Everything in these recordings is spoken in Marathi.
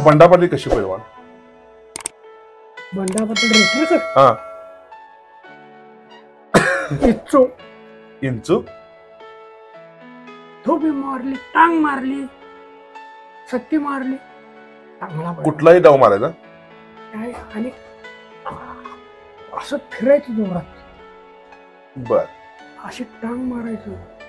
बंडा पाटील कशी पैलवान? बंडा पाटील रेटरेकर हा इच्छो इंचू तो बी मारली, टांग मारली, सत्ती मारली, चांगला पडला. कुठलाही डाव मारायचा. काय आणि असं फिरायचं जोरात, बर अशी टांग मारायचं.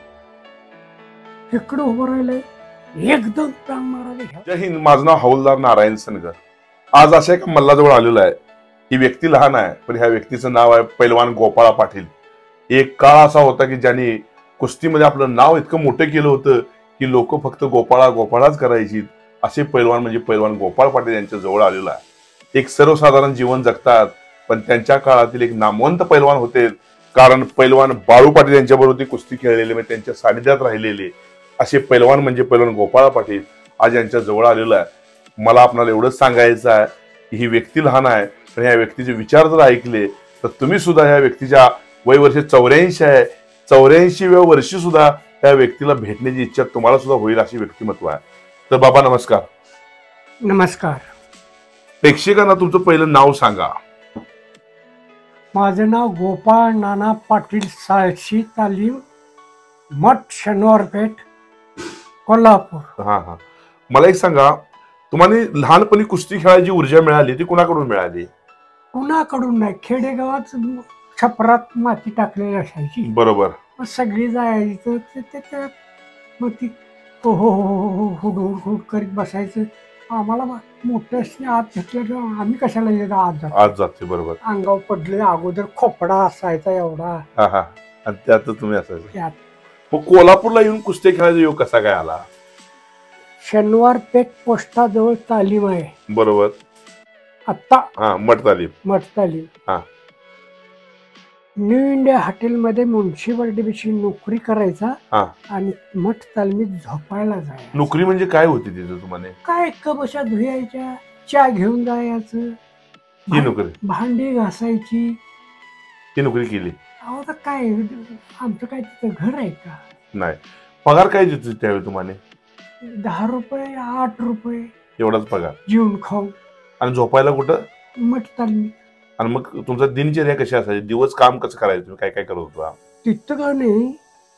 इकडं उभं राहिलंय, एकदम टांग मारायला. जय हिंद. माझं नाव हवलदार नारायण सनगर. आज अशा एका मल्लाजवळ आलेलो आहे. ही व्यक्ती लहान आहे, पण ह्या व्यक्तीचं नाव आहे पैलवान गोपाळा पाटील. एक काळ असा होता की ज्यांनी कुस्तीमध्ये आपलं नाव इतकं मोठं केलं होतं की लोक फक्त गोपाळा गोपाळाच करायची. असे पैलवान म्हणजे पैलवान गोपाळ पाटील यांच्या जवळ आलेला आहे. एक सर्वसाधारण जीवन जगतात, पण त्यांच्या काळातील एक नामवंत पैलवान होते. कारण पैलवान बाळू पाटील यांच्याबरोबर ती कुस्ती खेळलेले, म्हणजे त्यांच्या सानिध्यात राहिलेले असे पैलवान म्हणजे पैलवान गोपाळ पाटील आज यांच्या जवळ आलेलं आहे. मला आपल्याला एवढंच सांगायचं आहे की ही व्यक्ती लहान आहे, पण या व्यक्तीचे विचार जर ऐकले तर तुम्ही सुद्धा या व्यक्तीच्या वय वर्ष 84 आहे. 84व्या वर्षी सुद्धा त्या व्यक्तीला भेटण्याची इच्छा तुम्हाला सुद्धा होईल अशी व्यक्तिमत्व आहे. तर बाबा नमस्कार. नमस्कार. प्रेक्षकांना तुमचं पहिलं नाव सांगा. माझं नाव गोपाळ नाना पाटील, साळशी तालीम, मठ, शनिवारपेठ, कोल्हापूर. हा हा मला एक सांगा, तुम्हाला लहानपणी कुस्ती खेळायची ऊर्जा मिळाली ती कुणाकडून मिळाली? कुणाकडून नाही, खेडेगावात छपरात माती टाकलेली असायची. बरोबर. मग सगळी जायचं मग ती हो हो हो हुडहुड हुड करीत बसायचं. आम्हाला मोठ्या आत घेतलं, आम्ही कशाला येतो आज जाते. बरोबर. अंगावर पडले, अगोदर खोपडा असायचा एवढा. हा हा आणि त्यात तुम्ही असायचं. त्यात मग कोल्हापूरला येऊन कुस्ती खेळायचा योग कसा काय आला? शनिवार पेठ पोस्टाजवळ तालीम आहे. बरोबर. आत्ता हा मठ तालीम. मठ तालीम. हा. न्यू इंडिया हॉटेलमध्ये म्युन्सिपाल्टीची नोकरी करायचा हा. आणि मठ तालमीत झोपायला जायचं. नोकरी म्हणजे काय होती तिथे तुम्हाला? काय कबशा धुयायच्या, चहा घेऊन जायचं, ही नोकरी, भांडी घासायची. ही नोकरी केली? अहो आता काय, आमचं काय तिथं घर आहे का? नाही. पगार काय देतो त्यावेळी तुम्हाला? 10 रुपये, 8 रुपये एवढाच पगार, जेवून खाऊ. आणि झोपायला कुठं? मठ तालमी. आणि मग तुमचा दिनचर्या कशी असायची? दिवस काम कसं करायचं? तुम्ही काय काय करत होता तिथं? का नाही,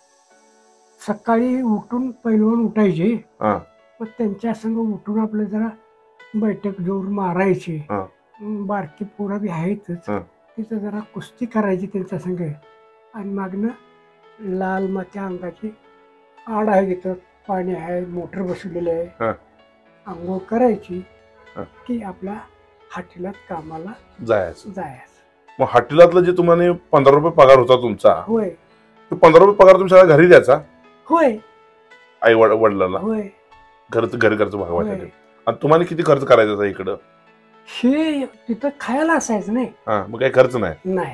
सकाळी उठून पैलवान उठायचे. मग त्यांच्या संग उठून आपलं जरा बैठक जोर मारायचे. बारकी पोरं बी आहेतच, तिथं जरा कुस्ती करायची त्यांच्या संग. आणि मागनं लाल माती अंगाची आड आहे, तिथं पाणी आहे, मोटर बसवलेली आहे, आंघोळ करायची की आपल्या हॉटेलात कामाला जायचं. मग हॉटेलातलं जे तुम्हाला 15 रुपये पगार होता तुमचा, होय, तो 15 रुपये पगार तुमच्या घरी द्यायचा? होय. आई वडिलांना? होय. घरी खर्च भागवायचा. आणि तुम्हाला किती खर्च करायचा इकडं? हे तिथं खायला असायचं नाही. मग काही खर्च नाही? नाही.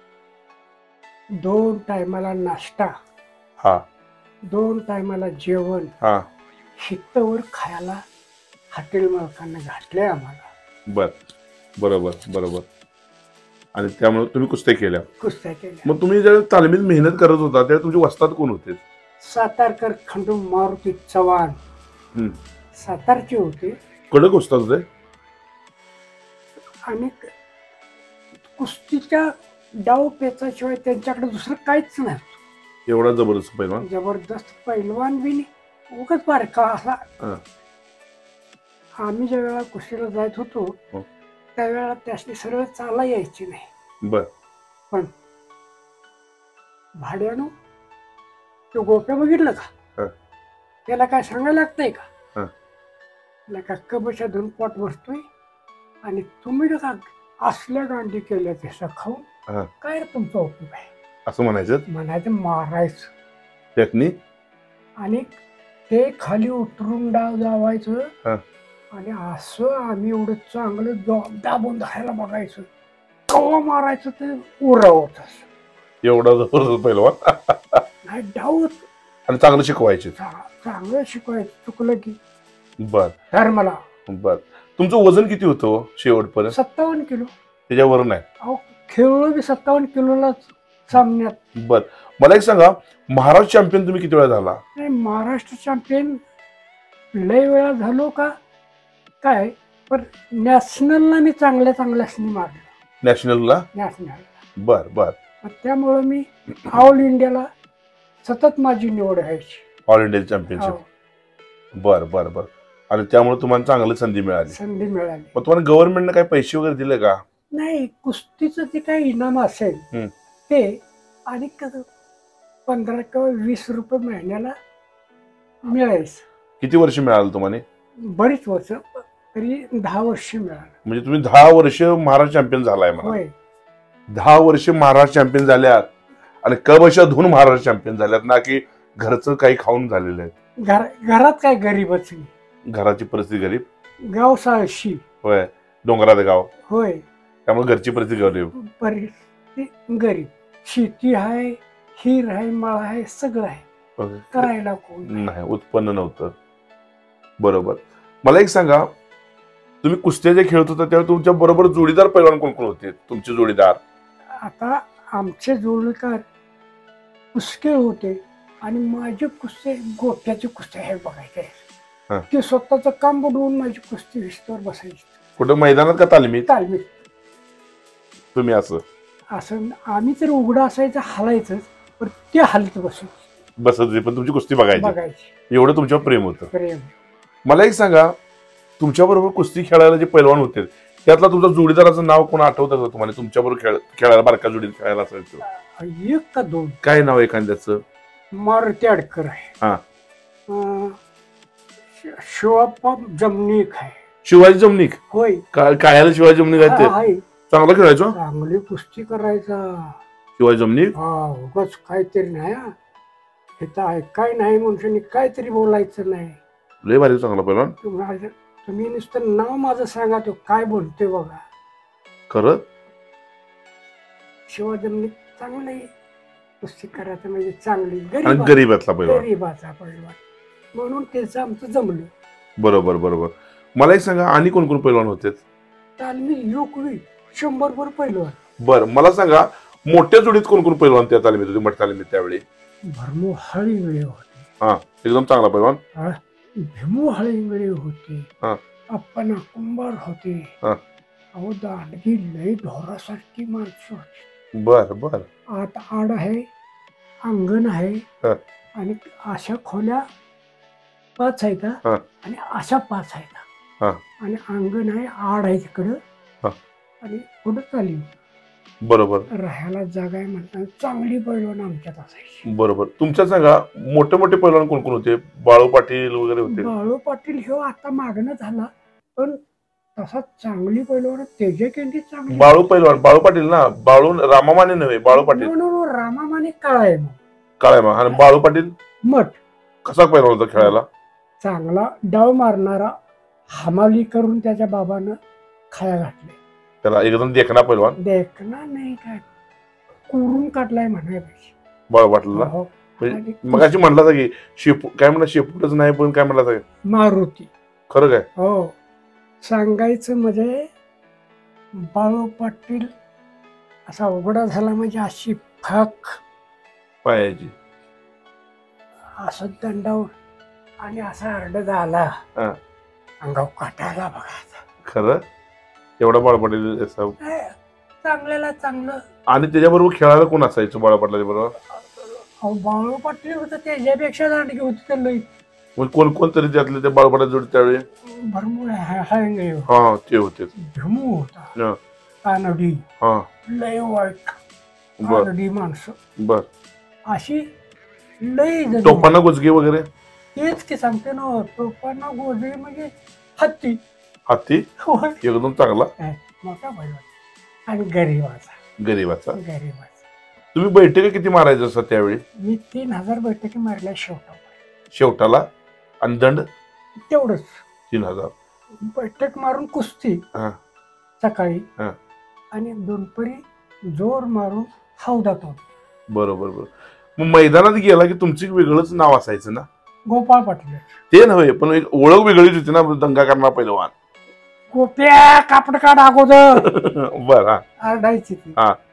2 टायमाला नाश्ता, 2 टायमाला जेवण, शित्तवर खायला हॉटेल मालकांना घातलंय आम्हाला. बरोबर. आणि त्यामुळे तुम्ही कुस्त्या केल्या? कुस्त्या केल्या. मग तुम्ही ज्या तालमीत मेहनत करत होता त्यावेळी तुमचे वस्ताद कोण होते? सातारकर खंडू मारुती चव्हाण, सातारचे होते. कडक वस्ताद होते. आणि कुस्तीच्या डाव पेचाशिवाय त्यांच्याकडे दुसरं काहीच नाही. एवढा जबरदस्त पैलवान? जबरदस्त पैलवान बी नाही, उगाच बारका असा. आम्ही ज्या वेळेला कुस्तीला जात होतो त्यावेळेला त्यासनी सरळ चाला यायची नाही. पण भाड्यानं तो गोप्या बघितलं का, त्याला काय सांगायला लागतंय का? त्याला का कबशा धुवून पोट बसतोय आणि तुम्ही का असल्या गांडी केल्या तसं खाऊन काय तुमचा उपयोग आहे असं म्हणायचं. मारायचं टेक्निक. आणि ते खाली उतरून डाव जावायचं. आणि असं आम्ही एवढं चांगलं दाबून धरायला बघायचं, कवा मारायचं ते उरावत. एवढा जबरदस्त पैलवान. नाही डावत. आणि चांगलं शिकवायचे? चांगलं शिकवायचं. चुकलं की मला. तुमचं वजन किती होतं शेवटपर्यंत? 57 किलो. त्याच्यावर नाही? अहो खेळलो बी 57 किलोलाच सामन्यात. मला एक सांगा, महाराष्ट्र चॅम्पियन तुम्ही किती वेळा झाला? महाराष्ट्र चॅम्पियन लय वेळा झालो का काय, पण नॅशनलला मी चांगल्या चांगल्यासनी मारलो. नॅशनलला? नॅशनल. बर बर. त्यामुळं मी ऑल इंडियाला सतत माझी निवड व्हायची. All India championship. बर बर बर. आणि त्यामुळे तुम्हाला चांगली संधी मिळाली. मग तुम्हाला गव्हर्नमेंटने काही पैसे वगैरे दिले का? नाही, कुस्तीचं जे काही इनाम असेल ते आणि 15 किंवा 20 रुपये महिन्याला मिळायचं. किती वर्ष मिळालं तुम्हाला? बरीच वर्ष, तरी 10 वर्ष मिळालं. म्हणजे तुम्ही 10 वर्ष महाराष्ट्र चॅम्पियन झालाय मला. 10 वर्ष महाराष्ट्र चॅम्पियन झाल्यात आणि कबशाधून महाराष्ट्र चॅम्पियन झाल्यात ना, की घरचं काही खाऊन झालेलं आहे? घरात काय गरीबच नाही. घराची परिस्थिती गरीब. गाव साळशी. होय, डोंगरात गाव. होय, त्यामुळे घरची परिस्थिती गरीब. परिस्थिती गरीब. शेती आहे, हिर आहे, मळा आहे, सगळं आहे, करायला कोण नाही, उत्पन्न नव्हतं. बरोबर. मला एक सांगा, तुम्ही कुस्त्या जे खेळत होता तेव्हा तुमच्या बरोबर जोडीदार पैलवान कोण कोण होते तुमचे जोडीदार? आता आमचे जोडीदार कुस्ते होते आणि माझे कुस्ते गोट्याचे कुस्ते आहे बघायचे. ते स्वतःच काम बुडवून माझी कुस्ती विस्तवर बसायची. कुठं, मैदानात का तालमीत? तालमीत. तुम्ही असं आम्ही तर उघडं असायचं, हलायचं, पण ते हलत बसायचे पण तुमची कुस्ती बघायची. एवढं तुमच्यावर प्रेम होतं. प्रेम. मला एक सांगा, तुमच्या बरोबर कुस्ती खेळायला जे पैलवान होते त्यातला तुमचा जोडीदाराचं नाव कोण आठवतं का तुम्हाला? तुमच्या बरोबर खेळायला, बारका जोडीत खेळायला असायचं? एक का दोन. काय नाव एखाद्याचं? मारुती अडकर आहे. शिवाप्पा जमनिक आहे. शिवाजी जमनिक? होय. काय शिवाजी जमनिक आहे? चांगला खेळायचो, चांगली कुस्ती करायचा शिवाजी जमनिक. उगाच काहीतरी नाही, हे तर काय नाही, मनुष्याने काहीतरी बोलायचं नाही. लय भारी, चांगला पैलवान. तुम्ही नुसतं नाव माझं सांगा, तो काय बोलतोय बघा. खरं शिवाजी जमनिक चांगली कुस्ती करायचं, म्हणजे चांगली गरीबाचा पैलवान म्हणून त्याचं आमचं जमलं. बरोबर बरोबर. मला एक सांगा, आणि कोण कोण पैलवान होते? तालमी लोकवी 100 वर पैलवान. बर, मला सांगा, मोठ्या जोडीत कोण कोण पैलवान त्या तालमीत होते, मोठ्या तालमीत त्यावेळी? भरमू हळींगळे होते. एकदम चांगला पैलवान. भीमू हळींगळे होते. अप्पा कुंभार होते. अहो, दांडगी लय ढोरासारखी माणसं होती. बर बर. आत आड आहे, अंगण आहे, आणि अशा खोल्या 5 आहेत आणि अशा 5 आहेत, आणि अंगण आहे, आड आहे तिकडं, आणि पुढे तालीम. बरोबर. राहायला जागा आहे म्हणतात. चांगली पैलवान आमच्यात असायची. बरोबर. तुमच्या सांगा, मोठे मोठे पैलवान कोण कोण होते? बाळू पाटील वगैरे होते? बाळू पाटील हे आता मागणं झाला, पण तसा चांगली पैलवान तेजकेंडी चांगली. बाळू पैलवान, बाळू पाटील ना? बाळू रामामाने नव्हे, बाळू पाटील. रामामाने काळाय मग. काळाय मग. आणि बाळू पाटील मठ. कसा पैलवान होता खेळायला? चांगला डाव मारणारा, हमाली करून त्याच्या बाबानं खाया घातले त्याला. एकदम देखना पैलवान? देखना नाही, काय कोरून काढलाय म्हणाय पाहिजे बाळू पाटीलला. मग अशी म्हणला की काय म्हणला, शेपूटच नाही, पण काय म्हणला मारुती. खरं काय? हो. सांगायचं म्हणजे बाळू पाटील असा उघडा झाला म्हणजे अशी फाक पायाची, असं दंडावर, आणि असा अर्ध झाला, अंगाव काटायला बघायचा. खरं? एवढा बाळू पाटील चांगल्याला चांगलं. आणि त्याच्याबरोबर खेळायला कोण असायचं बाळू पाटलाच्या बरोबर? बाळू पाटील होतं, त्याच्यापेक्षा दांडगी होती तर लई. कोण कोण तरी त्यातले ते बाळू पाटील जोडी त्यावेळी? भरपूर ते होते. भीमू होता, कानडी, लय वाईट कानडी माणसं. बर. अशी लय. टोपाना गोजगे वगैरे? तेच की सांगते ना, टोपाना गोजगे म्हणजे हत्ती. हत्ती एकदम चांगला, मोठा पैलवान. आणि गरीबाचा. तुम्ही बैठकी किती मारायचं असं त्यावेळी? मी 3000 बैठकी मारल्या शेवटाला. आणि दंड तेवढंच 3000. बैठक मारून कुस्ती सकाळी, आणि दुपारी जोर मारून हौदात होत. बरोबर बरोबर. मग मैदानात गेला की तुमची वेगळंच नाव असायचं ना? गोपाळ पाटील. ते नव्हे, पण एक ओळख वेगळीच होती ना, दंगा करणार पैलवान. गोप्या कापड काढ अगोदर. बर. आरडायची ती.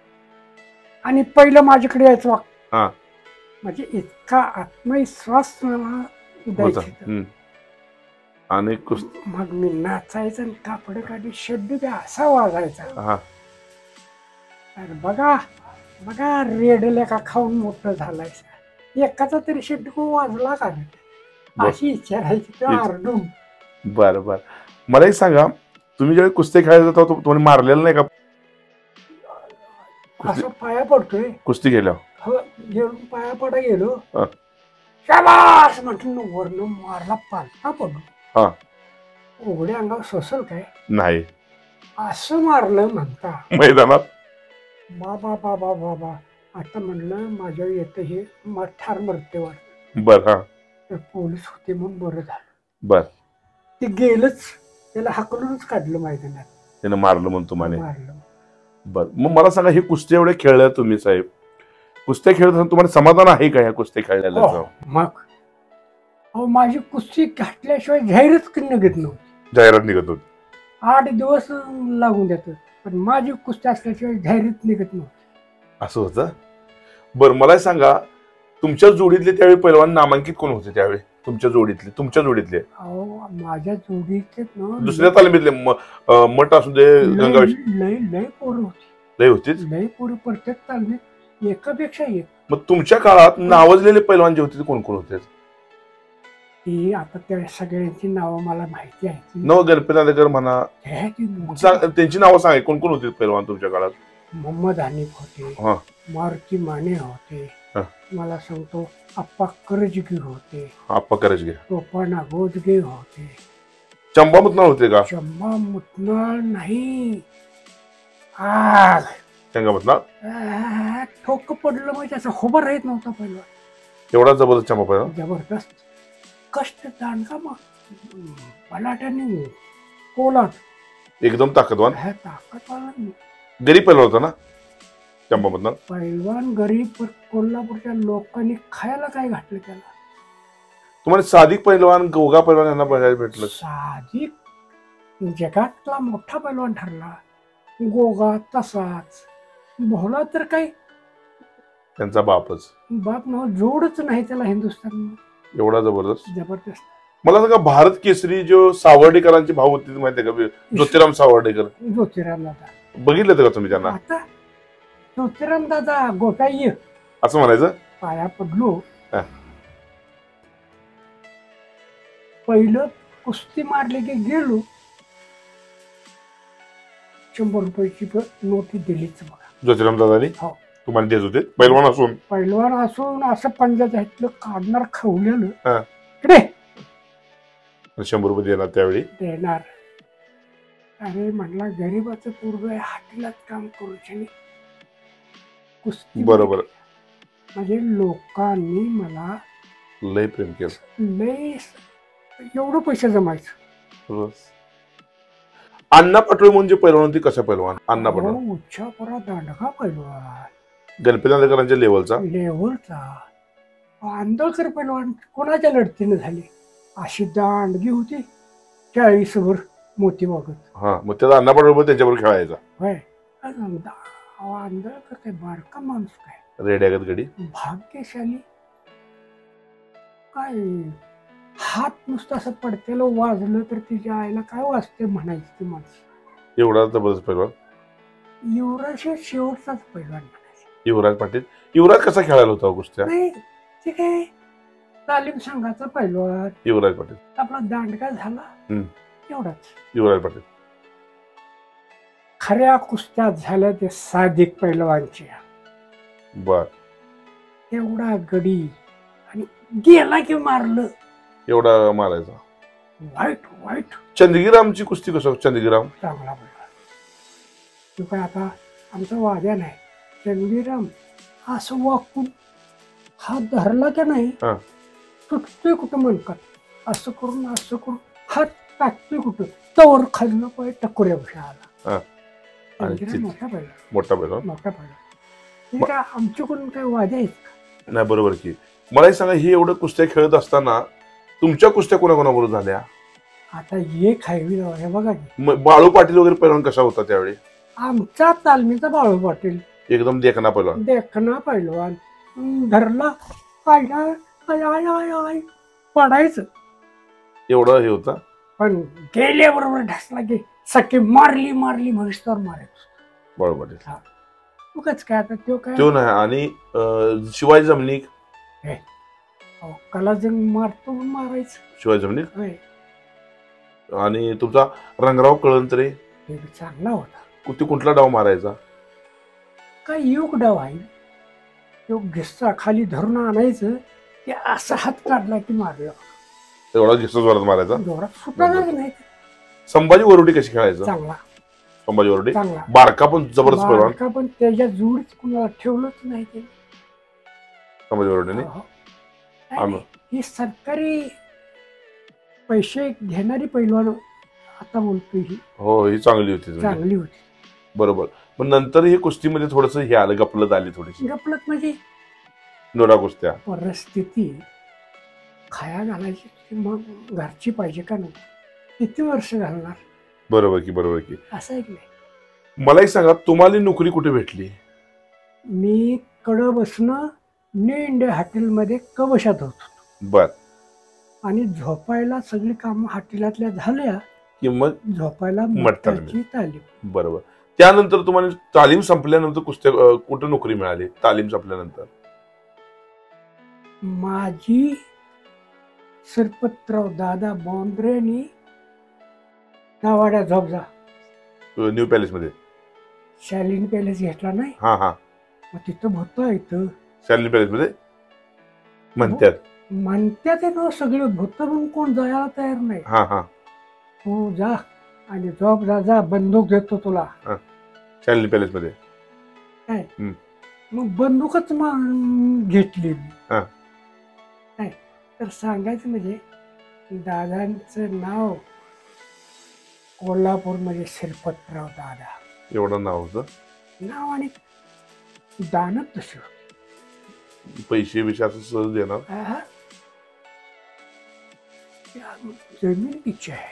आणि पहिलं माझ्याकडे यायचं, म्हणजे इतका आत्मविश्वास मला द्यायचा. आणि मग मी नाचायचं आणि कापड काढी शेड्डू बी असा वाजायचा. अरे बघा बघा रेडले का खाऊन मोठं झालायचा, एकाचा तरी शेड्डू वाजला का अशी इच्छा राहायची आरडून. बरं बरं, मला एक सांगा, तुम्ही ज्यावेळी कुस्ती खेळायला जाता तुम्ही मारलेलं नाही का? असं पाया पडतोय कुस्ती गेल्यावर घेऊन पाया पडा गेलो, शाबास म्हटलं, वरण मारला पालता पडलो. उघड्या अंगावर सोसल काय नाही, असं मारलं म्हणता मैदानात. बाबा बाबा बाबा, आता म्हणलं माझ्या येतं हे ठार मरते वाटत. बर, हा, तर पोलीस होते म्हणून बरं झालं. बर, ते गेलंच, त्याला हाकलूनच काढलं मैदानात, त्यानं मारलं म्हणून तुम्हाला. मारलं. बर, मग मला सांगा, हे कुस्ती एवढे खेळल्या तुम्ही साहेब, कुस्त्या खेळत तुम्हाला समाधान आहे का ह्या कुस्ती खेळल्याचं? मग अहो माझी कुस्ती घातल्याशिवाय जाहीरच निघत नव्हती. जाहिरात निघत होती, 8 दिवस लागून देतो, पण माझी कुस्ती असल्याशिवाय जाहीरच निघत नव्हती. असं होतं. बर, मला सांगा, तुमच्या जोडीतले त्यावेळी पैलवान नामांकित कोण होते त्यावेळी? तुमच्या जोडीतले अहो माझ्या जोडीतले दुसऱ्या तालमीतले, मठ असू दे, गंगावेश, लय पोरं होती. लय होतीच, लय पोरं प्रत्येक तालमीत एकापेक्षा एक. मग तुमच्या काळात नावाजलेले पैलवान जे होते ते कोण कोण होते? ही आता त्या सगळ्यांची नावं मला माहिती आहे. गणपती आंदेकर म्हणा, त्यांची नावं सांगा, कोण कोण होते पैलवान तुमच्या काळात? मोहम्मद हनीफ होते, मारुती माने होते, मला सांगतो आप्पा करजगी होते, टोपा गोजगे होते. चंबा मुतनाळ होते का? चंबा मुतनाळ नाही, ठोक पडलं म्हणजे असं उभं राहत नव्हता पहिला. एवढा जबरदस्त चंबा पहिला, जबरदस्त कष्ट दांडगा, मग बलाट्याने कोलाट, एकदम ताकदवान. ताकदवान गरीब पैलवान होता ना चंबा मुतनाळ? पैलवान गरीब, कोल्हापूरच्या लोकांनी खायला काय घातलं त्याला. तुम्हाला सादिक पैलवान, गोगा पैलवान यांना बघायला भेटलं? सादिक जगातला मोठा पैलवान ठरला, गोगा तसाच, भोला तर काही त्यांचा बापच, बाप नाव जोडच नाही त्याला हिंदुस्थान. एवढा जबरदस्त. मला सांगा, भारत केसरी जो सावर्डेकरांची भाऊ होती माहिती आहे का? ज्योतिराम सावर्डेकर. ज्योतिराम दादा बघितलं का तुम्ही त्यांना? आता ज्योतिराम दादा गोटाई असं म्हणायचं. पाया पडलो, पहिलं कुस्ती मारली की गेलो, 100 रुपयाची नोटी दिलीच बघा ज्योतिराम दादानी. तुम्हाला देत होते पैलवान असून असं पंजाच्या हातलं काढणार, खवलेलं इकडे 100 रुपये देणार, त्यावेळी देणार. अरे म्हणला गरीबाचं पोरग आहे, हातीलाच काम करू कुस्ती. बरोबर, म्हणजे लोकांनी मला लय प्रेम केलं, लय एवढं पैसे जमायचं. अण्णा पाटोळे म्हणजे पैलवान होती. कशा पैलवान? अण्णा पाटोळे उच्चापुरा दांडगा पैलवान, गणपती आंदेकरांच्या लेवलचा. आंदोळकर पैलवान कोणाच्या लढतीने झाली, अशी दांडगी होती 40 वर मोती बघत. मग त्याचा अण्णा पाटोळे त्यांच्याबरोबर खेळायचा. होय, आंदोळकर काय बारका माणूस काय, रेड्यागत गडी, भाग्यशाली. काय हात नुसतं असं पडतेलं वाजलं तर तिच्या आईला काय वाजते म्हणायचं ते माणसं. एवढा जबरदस्त पैलवान. युवराज शेवटचाच पैलवान म्हणायचं. युवराज पाटील. युवराज कसा खेळायला होता कुस्त्या? नाही, ते काय तालीम संघाचा पैलवान युवराज पाटील. आपला दांडगा झाला एवढाच. युवराज पाटील. खऱ्या कुस्त्या झाल्या ते सादिक पैलवानच्या. बर, एवढा गडी आणि गेला की मारलं, एवढा मारायचा. वाईट. चंदगीरामची कुस्ती कसं? चंदगीराम चांगला पैलवान. काय आता आमचा वाद्या नाही, चंदगीराम असं वाकून हात धरला की नाही, तुटतोय कुठं म्हणतात, असं करून हात टाकतोय कुठं, तवर खाल्लं पाय टकोऱ्या बशा आला. मोठा पैलवान. काय आमच्याकडून काय वाद्या आहेत नाही? बरोबर की. मला सांगा, ही एवढं कुस्त्या खेळत असताना तुमच्या कुस्त्या कोणाकोणाबरोबर झाल्या? आता एक आहे बघा, बाळू पाटील वगैरे पैलवान कसा होता त्यावेळी? आमचा तालमीचा बाळू पाटील एकदम देखना पैलवान. धरला पडायचं एवढं हे होता. पण गेल्याबरोबर ढसला की सखी मारली मारली म्हैसवर मारायचो. बरोबर आहे. उगाच काय आता तो काय तो नाही. आणि शिवाजी जमनिक कला जण मारतो म्हणून मारायचं. शिवाजी जमनिक होय, आणि तुमचा रंगराव कळंतरे हे चांगला होता. ते कुठला डाव मारायचा? काय योग डाव आहे. तो घिस्सा खाली धरून आणायचं की असा हात काढला की मारला. एवढा घिस्सा जोरात मारायचा? जोरात सुटायलाच नाही. संभाजी वरुडी कशी खेळायचा? चांगला संभाजी वरुडी चांगला. बारका पण जबरदस्त पैलवान. बारका पण त्याच्या जोडीच कुणाला ठेवलंच नाही ते. संभाजी वरुडीने आणि ही सरकारी पैसे घेणारी पैलवान आता बोलतोय ही ही चांगली होती. चांगली होती. बरोबर. पण नंतर ही कुस्तीमध्ये थोडस हे आलं, गपलत आली थोडीशी. गपलत म्हणजे नोरा कुस्त्या परिस्थिती खाया घालायची मग घरची पाहिजे का नाही. किती वर्ष घालणार? बरोबर की असं आहे की नाही. मला एक सांगा, तुम्हाला नोकरी कुठे भेटली? मी कडं बसणं न्यू इंडिया हॉटेलमध्ये कवशात होतो. बर. आणि झोपायला सगळी कामं हॉटेलातल्या झाल्या की मग झोपायला मटणाची मटणाची तालीम. बरोबर. त्यानंतर तुम्हाला तालीम संपल्यानंतर कुस्त्या कुठे नोकरी मिळाली? तालीम संपल्यानंतर माझी सरपतराव दादा बोंद्रेनी नावाड्या झोपजा न्यू पॅलेस मध्ये शालिनी पॅलेस घेतला नाही. हा मग तिथं भूत इथं शालिनी पॅलेस मध्ये म्हणतात ना सगळे भूत म्हणून कोण जायला तयार नाही. हा तू जा आणि झोप जा बंदूक देतो तुला. शालिनी पॅलेस मध्ये काय मग बंदूकच घेतली. काय तर सांगायचं म्हणजे दादांचं नाव कोल्हापूर मध्ये शिरपतराव दादा एवढं नाव होतं. नाव आणि दानत तशी पैसे बिशे असं सहज देणार. जमीन तिची आहे.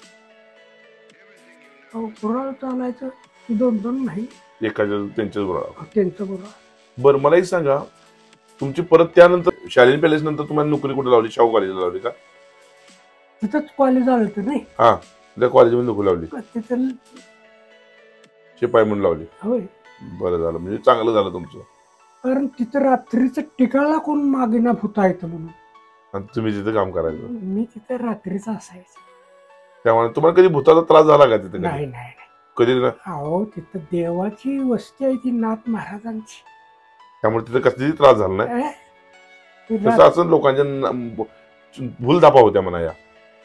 गुराळ चालायचं 2-2 नाही एखाद्या त्यांच्याच बरोबर त्यांचं गुराळ. बरं, मला एक सांगा, तुमची परत त्यानंतर शालिनी पॅलेस नंतर तुम्हाला नोकरी कुठे लावली? शाहू कॉलेजला लावली का? तिथंच कॉलेज आलं होतं नाही. हा, त्या कॉलेजमध्ये नोकरी लावली. तिथं शिपाई म्हणून लावली. होय. बरं झालं, म्हणजे चांगलं झालं तुमचं. कारण तिथं रात्रीचं टिकाळा कोण मागेना भूता येतं म्हणून. आणि तुम्ही तिथे काम करायचं. मी तिथे रात्रीचं असायचं. त्यामुळे तुम्हाला कधी भूताचा त्रास झाला का तिथे? नाही कधी ना. अहो तिथं देवाची वस्ती आहे ती नाथ महाराजांची. त्यामुळे तिथे कसली त्रास झाला नाही. तसं ते असं लोकांच्या भूलधापा होत्या म्हणा या.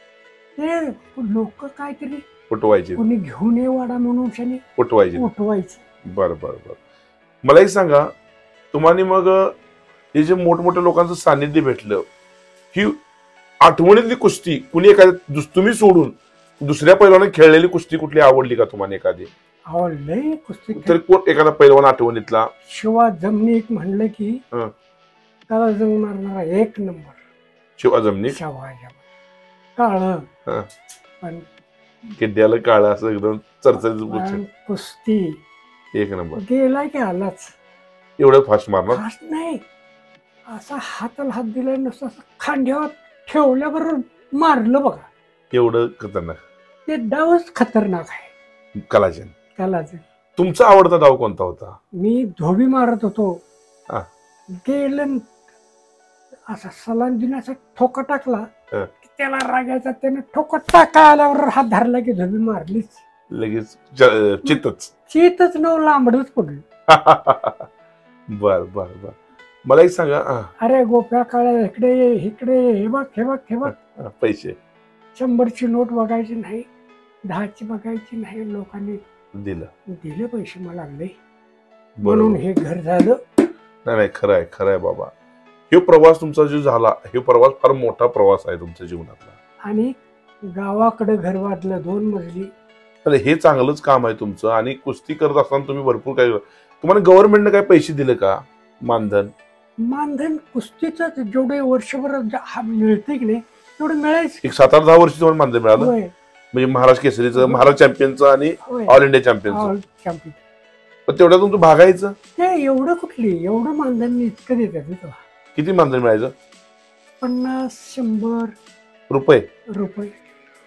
लोक काहीतरी उठवायची, कोणी घेऊन ये वाडा म्हणून उठवायची. बरं. मला एक सांगा, तुम्हाला मग हे जे मोठमोठ्या लोकांचं सानिध्य भेटलं, ही आठवणीतली कुस्ती कुणी एखाद्या तुम्ही सोडून दुसऱ्या पैलवानाने खेळलेली कुस्ती कुठली आवडली का तुम्हाला एखादी? आवडले कुस्ती तर कोण एखादा पैलवान आठवणीतला? शिवा जमनिक म्हणलं की त्याला जमणारा 1 नंबर. शिवा जमनिक काळ पण किड्याला काळ असं एकदम चरचरीत कुस्ती 1 नंबर. गेला की आलाच. एवढं फास्ट मारणार? फास्ट नाही, असा हाताला हात दिला नसता खांद्यावर ठेवल्याबरोबर मारलं बघा. एवढं खतरनाक. ते डावच खतरनाक आहे. कलाचे. तुमचा आवडता डाव कोणता होता? मी धोबी मारत होतो. गेलं असा सलाम दिनाचा ठोका टाकला त्याला रागायचा. त्याने ठोका टाका आल्यावर हात धरला की धोबी मारलीच लगेच. चितच नव लांबडच पडलं. बर. मला एक सांगा, अरे गोप्या काळ्या इकडे हे बघ पैसे 100ची नोट बघायची नाही, 10ची बघायची नाही. लोकांनी दिले पैसे मला लय म्हणून हे घर झालं. नाही, खरं आहे बाबा. हे प्रवास तुमचा जो झाला, हे प्रवास फार मोठा प्रवास आहे तुमच्या जीवनातला. आणि गावाकडे घर वाटलं 2 मजली. अरे हे चांगलंच काम आहे तुमचं. आणि कुस्ती करत असताना तुम्ही भरपूर काही, तुम्हाला गव्हर्नमेंटने काय पैसे दिले का? मानधन कुस्तीचं जेवढे वर्षभर मिळते की नाही तेवढं मिळायचं. एक 7-10 वर्ष तुम्हाला मानधन मिळालं म्हणजे महाराष्ट्र केसरीचं, महाराष्ट्र चॅम्पियनचं आणि ऑल इंडिया चॅम्पियनचं. पण तेवढं तुमचं भागायचं ते एवढं कुठली एवढं मानधन इतकं देतात. किती मानधन मिळायचं? 50-100 रुपये.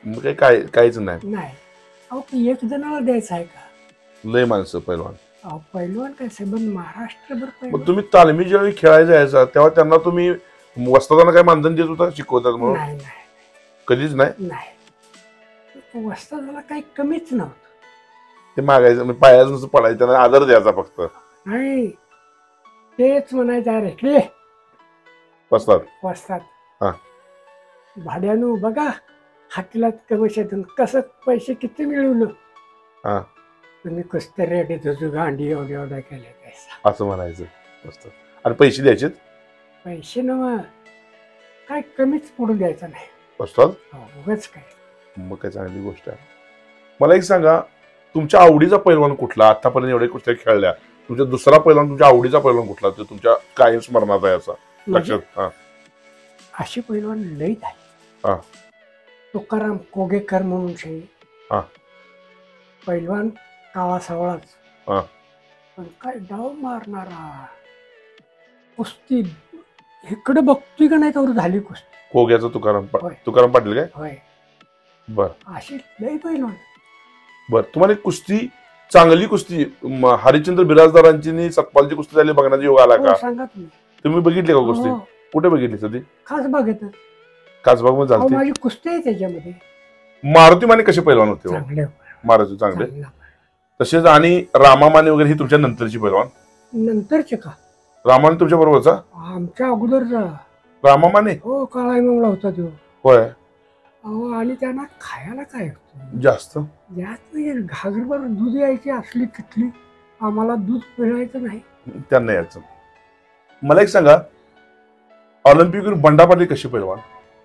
मग काय काहीच नाही. नाही. अहो ते एक जणाला द्यायचं आहे का? लय माणसं पैलवान. अहो पैलवान काय सबंध महाराष्ट्रभर मग पैलवान. तुम्ही तालमी ज्यावेळी खेळायला जायचा तेव्हा त्यांना तुम्ही वस्तादांना काय मानधन देत होता शिकवतात म्हणून? नाही नाही कधीच नाही. नाही वस्तादाला काही कमीच नव्हतं. ते मागायचं म्हणजे पायाचं नुसतं पडायचं त्यांना आदर द्यायचा फक्त. नाही तेच म्हणायचं अरे की वस्ताद वस्ताद हा. भाड्यानं बघा हातीला कमिशन कसं पैसे किती मिळवलं. हा. तुम्ही कुस्त्या रेडीत होतो गांडी एवढ्या केल्या पैसा असं म्हणायचं. वस्ताद आणि पैसे द्यायचे पैसे नव काय कमीच पडून द्यायचं नाही. वस्ताद. उगाच काय. मग काय चांगली गोष्ट आहे. मला एक सांगा तुमच्या आवडीचा पैलवान कुठला? आतापर्यंत एवढे कुस्त्या खेळल्या तुमचा दुसरा पैलवान तुमच्या आवडीचा पैलवान कुठला तो तुमच्या कायम स्मरणात आहे असा लक्षात? अशी पैलवान लई हा. झाली. तुकाराम कोगेकर म्हणून शे हा. पैलवान काळा सावळाच. हा. पण काय डाव मारणारा कुस्ती इकडे बघतोय का नाही तर झाली कुस्ती. कोग्याचा तुकाराम पाटील काय? होय. बर. अशी लई पैलवान. बर तुम्हाला कुस्ती चांगली कुस्ती हरिश्चंद्र बिराजदारांची आणि सतपालची कुस्ती झाली बघण्याचा योग आला का? सांगा तुम्ही. तुम्ही बघितली का कुस्ती? कुठे बघितली सध्या? खास बघत कासबाग मध्ये झाली. माझी कुस्ती आहे त्याच्यामध्ये. मारुती माने कसे पैलवान होते? चांगले मारुती चांगले. तसेच आणि रामा माने वगैरे ही तुमच्या नंतरची पैलवान? नंतरचे का? रामाने तुमच्या बरोबरचा? आमच्या अगोदरचा रामा माने. हो काळा मंगळा होता तो. होय. अहो आणि त्यांना खायला काय होतं जास्त म्हणजे घागरभर दूध यायची असली किटली आम्हाला दूध पिळायचं नाही त्यांना यायचं. मला एक सांगा ऑलिम्पिकवर बंडा पाटील कशी पैलवान?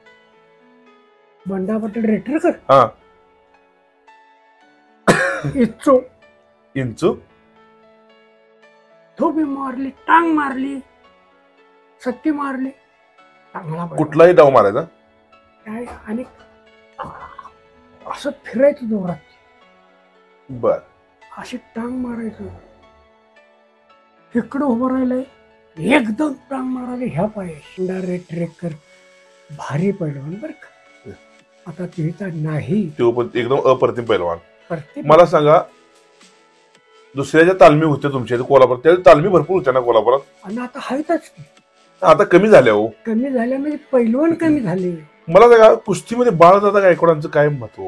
बंडा पाटील रेटरकर. हा. इच्छो इंचू थोबी मारली टांग मारली सत्ती मारली चांगला कुठलाही डाव मारायचा काय आणि असं फिरायचं जोरात. बर. अशी टांग मारायचं इकडं उभं राहिलंय एकदम टांग मारायला ह्या पाय रेटरेकर भारी पैलवान बर का. आता तिचा नाही तो पण एकदम अप्रतिम पैलवान. मला सांगा दुसऱ्याच्या तालमी होत्या तुमच्या कोल्हापूर त्या तालमी भरपूर होत्या ना कोल्हापुरात? आणि आता आहेतच आता कमी झाल्या. हो कमी झाल्या म्हणजे पैलवान कमी झाले. मला सांगा कुस्तीमध्ये बाळदादा गायकवाडांचं काय महत्व?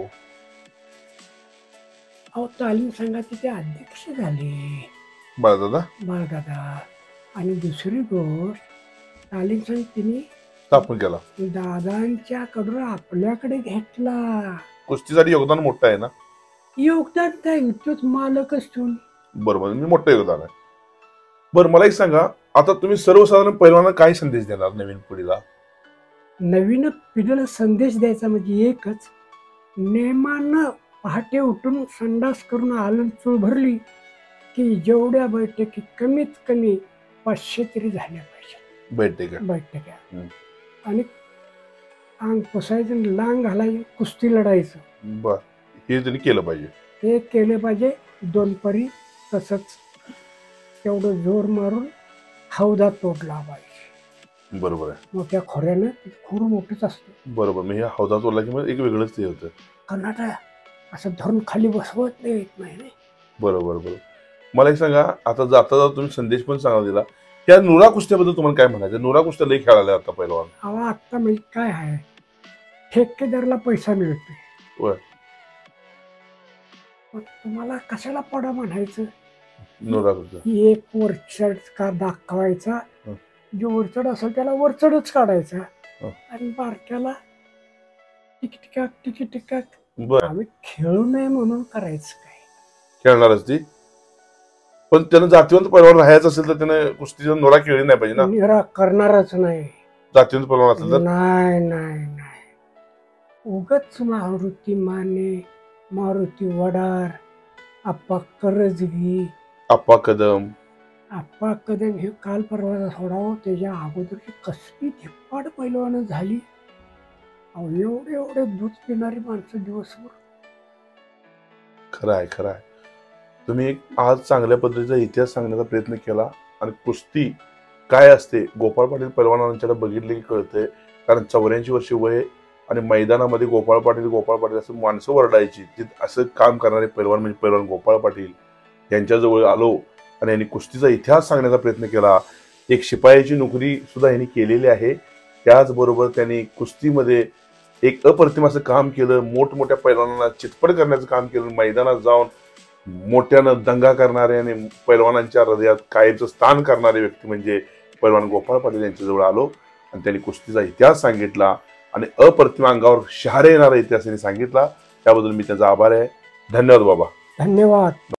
अहो तालीम संघाचे ते अध्यक्ष झाले बाळदादा. आणि दुसरी गोष्ट तालीम संघ तिने स्थापन केला. दादांच्याकडून आपल्याकडे घेतला. कुस्तीसाठी योगदान मोठं आहे ना? योगदान काय तोच मालकच ठेवून. बरोबर मी मोठं योगदान आहे. बरं मला एक सांगा आता तुम्ही सर्वसाधारण पैलवानांना काय संदेश देणार नवीन पिढीला? नवीन पिढीला संदेश द्यायचा म्हणजे एकच नेमानं पहाटे उठून संडास करून आलन चूळ भरली की जेवढ्या बैठकी कमीत कमी 500 तरी झाल्या पाहिजे बैठक्या. आणि अंग पुसायचं लांग घालायचं कुस्ती लढायचं. बर हे त्यांनी केलं पाहिजे. हे केलं पाहिजे. दोन परी तसंच तेवढं जोर मारून हौदा तोडला पाहिजे. बरोबर आहे. मोठ्या खोऱ्यानं खूर मोठीच असते. बरोबर. मी ह्या हौदा तोडला की मग एक वेगळंच ते होतं. कर्नाटक असं धरून खाली बसवत नाही. बरोबर बरोबर. मला एक सांगा आता जाता जाता तुम्ही संदेश पण सांगा दिला त्या नुरा कुस्त्याबद्दल तुम्हाला काय म्हणायचं? नुरा कुस्त्या लई खेळायला आता पैलवान. अहो आता म्हणजे काय आहे ठेकेदारला पैसा मिळतोय. तुम्हाला कशाला पडा म्हणायचं? नुरा कुस्त्या एक वरचढ का दाखवायचा जो वरचढ असेल त्याला वरचढच काढायचा आणि बारक्याला टिकटिकाक. आम्ही खेळू नये म्हणून करायचं काय? खेळणारच ती पण त्यानं जातीवंत पैलवान राहायचं असेल तर त्यानं कुस्तीचा नोरा खेळली नाही पाहिजे ना? निरा करणारच नाही. जातीवंत पैलवान असेल तर नाही उगच मारुती माने मारुती वडार आप्पा करजगी आप्पा कदम हे काल परवाचा सोडावं त्याच्या अगोदरची कसली धिप्पाड पैलवानं झाली. अहो एवढे दूध पिणारी माणसं दिवसभर. खरं आहे. तुम्ही आज चांगल्या पद्धतीचा इतिहास सांगण्याचा प्रयत्न केला आणि कुस्ती काय असते गोपाळ पाटील पैलवानांच्याकडे बघितले की कळतंय. कारण 84 वर्ष वय आणि मैदानामध्ये गोपाळ पाटील असं माणसं ओरडायची. असं काम करणारे पैलवान म्हणजे पैलवान गोपाळ पाटील यांच्याजवळ आलो आणि यांनी कुस्तीचा इतिहास सांगण्याचा प्रयत्न केला. एक शिपायाची नोकरी सुद्धा यांनी केलेली आहे. त्याचबरोबर त्यांनी कुस्तीमध्ये एक अप्रतिम असं काम केलं. मोठमोठ्या पैलवानांना चितपट करण्याचं काम केलं. मैदानात जाऊन मोठ्यानं दंगा करणारे आणि पैलवानांच्या हृदयात कायमचं स्थान करणारे व्यक्ती म्हणजे पैलवान गोपाळ पाटील यांच्याजवळ आलो आणि त्यांनी कुस्तीचा इतिहास सांगितला आणि अप्रतिम अंगावर शहारे येणारा इतिहास त्यांनी सांगितला. त्याबद्दल मी त्यांचा आभार आहे. धन्यवाद बाबा. धन्यवाद.